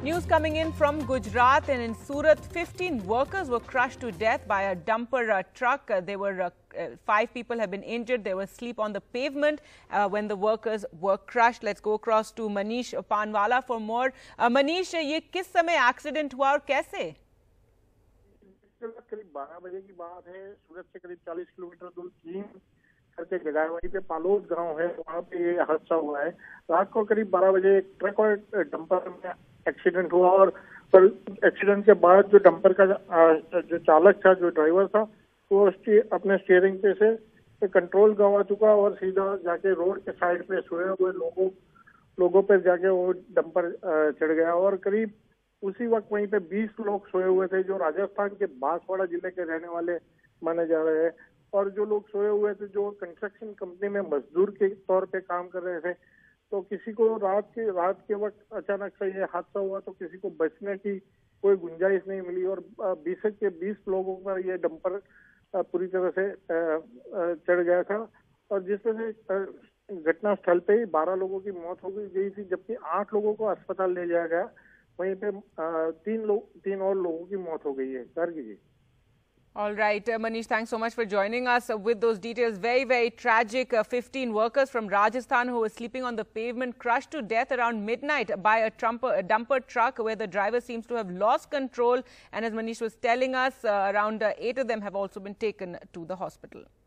News coming in from Gujarat, and in Surat, 15 workers were crushed to death by a dumper truck. Five people have been injured. They were asleep on the pavement when the workers were crushed. Let's go across to Manish Panwala for more. Manish, ये किस समय accident हुआ और कैसे? करीब 12 बजे की बात है। सूरत से करीब 40 किलोमीटर दूर कीम करके जगह है, वहीं पे पालोद गांव है, वहां पे ये हादसा हुआ है। रात को करीब 12 बजे एक ट्रक और डंपर में एक्सीडेंट हुआ और एक्सीडेंट के बाद जो डंपर का जो चालक था, जो ड्राइवर था, वो उसकी अपने स्टीयरिंग पे से कंट्रोल गंवा चुका और सीधा जाके रोड के साइड पे सोए हुए लोगों पे जाके वो डंपर चढ़ गया और करीब उसी वक्त वहीं पे 20 लोग सोए हुए थे, जो राजस्थान के बांसवाड़ा जिले के रहने वाले माने जा रहे हैं। और जो लोग सोए हुए थे, जो कंस्ट्रक्शन कंपनी में मजदूर के तौर पे काम कर रहे थे, तो किसी को रात के वक्त अचानक से ये हादसा हुआ तो किसी को बचने की कोई गुंजाइश नहीं मिली और 20 लोगों पर ये डंपर पूरी तरह से चढ़ गया था और जिसमें से घटना स्थल पे ही 12 लोगों की मौत हो गई थी, जबकि 8 लोगों को अस्पताल ले जाया गया। वहीं पे 3 और लोगों की मौत हो गई है। गर्गी जी। All right, Manish, thanks so much for joining us with those details. Very, very tragic. 15 workers from Rajasthan who were sleeping on the pavement crushed to death around midnight by a dumper truck where the driver seems to have lost control. And as Manish was telling us, around 8 of them have also been taken to the hospital.